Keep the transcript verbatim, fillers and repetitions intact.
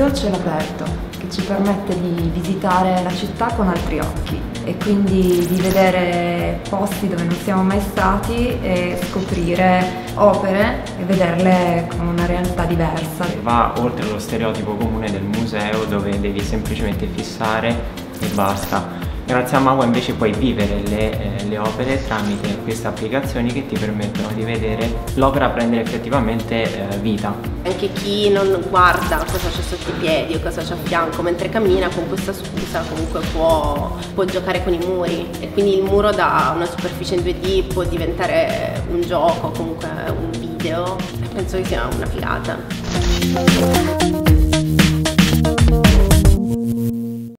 museo c'è l'aperto, che ci permette di visitare la città con altri occhi e quindi di vedere posti dove non siamo mai stati e scoprire opere e vederle con una realtà diversa. Va oltre lo stereotipo comune del museo dove devi semplicemente fissare e basta. Grazie a Maua invece puoi vivere le, eh, le opere tramite queste applicazioni che ti permettono di vedere l'opera prendere effettivamente eh, vita. Anche chi non guarda cosa c'è sotto i piedi o cosa c'è a fianco mentre cammina, con questa scusa comunque può, può giocare con i muri, e quindi il muro da una superficie in due D può diventare un gioco, comunque un video, e penso che sia una figata.